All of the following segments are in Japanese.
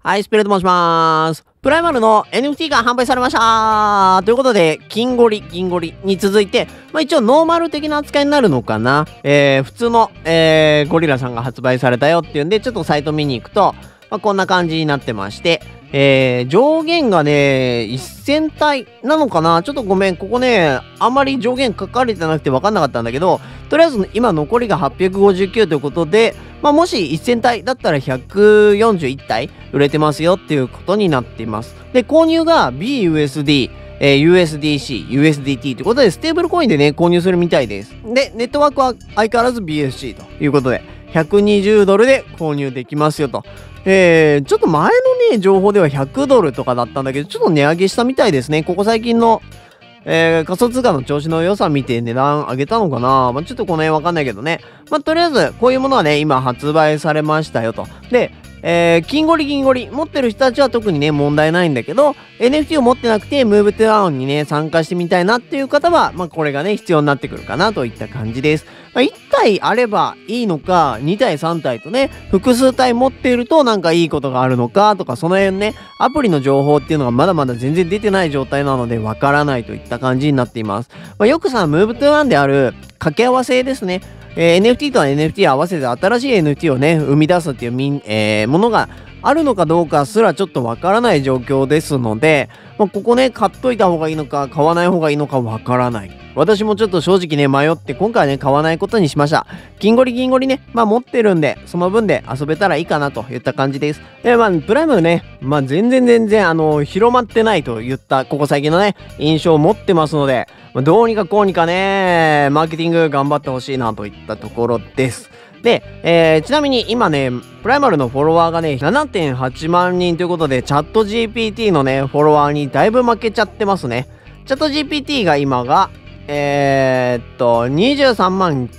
はい、スピレと申します。プライマルの NFT が販売されましたということで、金ゴリに続いて、一応ノーマル的な扱いになるのかな。普通の、ゴリラさんが発売されたよっていうんで、ちょっとサイト見に行くと、こんな感じになってまして、上限がね、1000体なのかな。ちょっとごめん、ここね、あんまり上限書かれてなくて分かんなかったんだけど、とりあえず今残りが859ということで、もし1000体だったら141体売れてますよっていうことになっています。で、購入が BUSD、USDC、USDT ということで、ステーブルコインでね、購入するみたいです。で、ネットワークは相変わらず BSC ということで、120ドルで購入できますよと。ちょっと前のね、情報では100ドルとかだったんだけど、ちょっと値上げしたみたいですね。ここ最近の、仮想通貨の調子の良さ見て値段上げたのかな。ちょっとこの辺わかんないけどね。とりあえず、こういうものはね、今発売されましたよと。で、金ゴリ持ってる人たちは特にね、問題ないんだけど、NFT を持ってなくて、ムーブトゥアウンにね、参加してみたいなっていう方は、これがね、必要になってくるかなといった感じです。1体あればいいのか、2体3体とね、複数体持っているとなんかいいことがあるのかとか、その辺ね、アプリの情報っていうのがまだまだ全然出てない状態なので、わからないといった感じになっています。よくさ、ムーブトゥアウンである掛け合わせですね。NFT と NFT 合わせて新しい NFT をね、生み出すっていうものがあるのかどうかすらちょっとわからない状況ですので、ここね、買っといた方がいいのか、買わない方がいいのかわからない。私もちょっと正直ね、迷って、今回はね、買わないことにしました。金ゴリね、持ってるんで、その分で遊べたらいいかなといった感じです。プライムね、全然、広まってないといった、ここ最近のね、印象を持ってますので、どうにかこうにかね、マーケティング頑張ってほしいなといったところです。で、ちなみに今ね、プライマルのフォロワーがね、7.8 万人ということで、チャット GPT のね、フォロワーにだいぶ負けちゃってますね。チャット GPT が今が、23万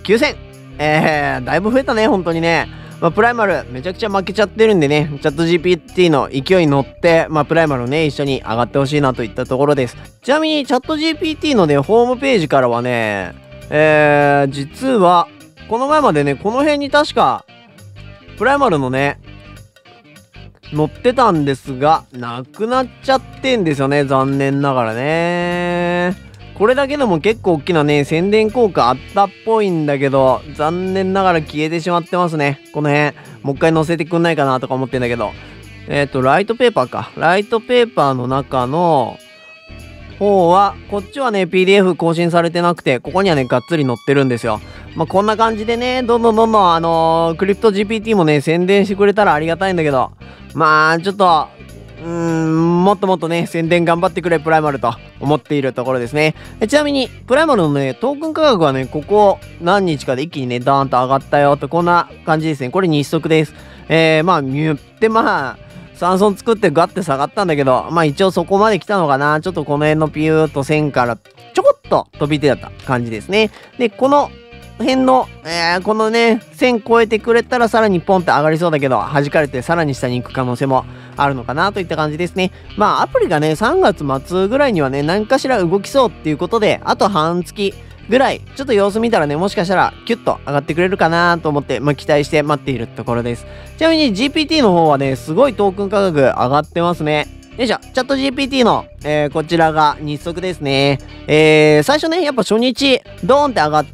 9000。だいぶ増えたね、本当にね。プライマルめちゃくちゃ負けちゃってるんでね、チャット GPT の勢いに乗って、プライマルね、一緒に上がってほしいなといったところです。ちなみに、チャット GPT のね、ホームページからはね、実は、この前までね、この辺に確か、プライマルのね、載ってたんですが、なくなっちゃってんですよね、残念ながらね。これだけでも結構大きなね、宣伝効果あったっぽいんだけど、残念ながら消えてしまってますね。この辺、もう一回載せてくんないかなとか思ってんだけど。ライトペーパーか。ライトペーパーの中の方は、こっちはね、PDF 更新されてなくて、ここにはね、がっつり載ってるんですよ。こんな感じでね、どんどんクリプト GPT もね、宣伝してくれたらありがたいんだけど、ちょっと、もっともっとね、宣伝頑張ってくれ、プライマルと思っているところですね。ちなみに、プライマルのね、トークン価格はね、ここ何日かで一気にね、ダーンと上がったよと、こんな感じですね。これ日足です。言って3損作ってガッて下がったんだけど、一応そこまで来たのかな。ちょっとこの辺のピューっと線からちょこっと飛び出た感じですね。で、この辺の、このね、線超えてくれたらさらにポンって上がりそうだけど、弾かれてさらに下に行く可能性もあるのかなといった感じですね。アプリがね、3月末ぐらいにはね、何かしら動きそうっていうことで、あと半月ぐらい、ちょっと様子見たらね、もしかしたらキュッと上がってくれるかなと思って、期待して待っているところです。ちなみに GPT の方はね、すごいトークン価格上がってますね。よいしょ。チャット GPT の、こちらが日足ですね。最初ね、やっぱ初日、ドーンって上がって、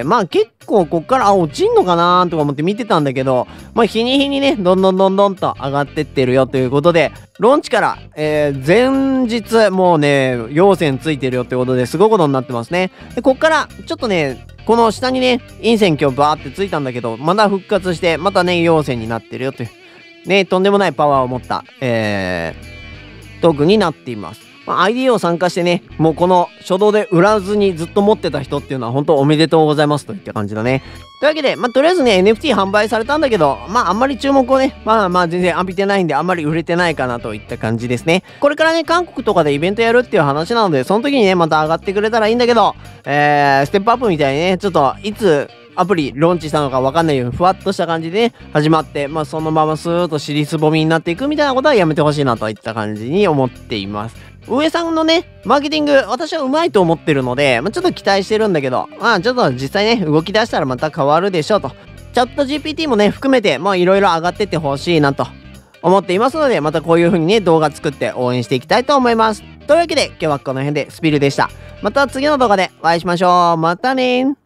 結構こっから、落ちんのかなーとか思って見てたんだけど、日に日にね、どんどんと上がってってるよということで、ローンチから、前日、もうね、陽線ついてるよということで、すごいことになってますね。で、こっから、ちょっとね、この下にね、陰線今日バーってついたんだけど、また復活して、またね、陽線になってるよという、ね、とんでもないパワーを持った、トークンになっています。IDA を参加してね、もうこの初動で売らずにずっと持ってた人っていうのは本当おめでとうございますといった感じだね。というわけで、とりあえずね、NFT 販売されたんだけど、あんまり注目をね、全然浴びてないんで、あんまり売れてないかなといった感じですね。これからね、韓国とかでイベントやるっていう話なので、その時にね、また上がってくれたらいいんだけど、ステップアップみたいにね、ちょっといつ、アプリローンチしたのかわかんないようにふわっとした感じで、ね、始まって、そのままスーッと尻すぼみになっていくみたいなことはやめてほしいなといった感じに思っています。上さんのね、マーケティング、私はうまいと思ってるので、ちょっと期待してるんだけど、ちょっと実際ね、動き出したらまた変わるでしょうと。チャット GPT もね、含めて、いろいろ上がってってほしいなと思っていますので、またこういう風にね、動画作って応援していきたいと思います。というわけで、今日はこの辺でスピルでした。また次の動画でお会いしましょう。またねー。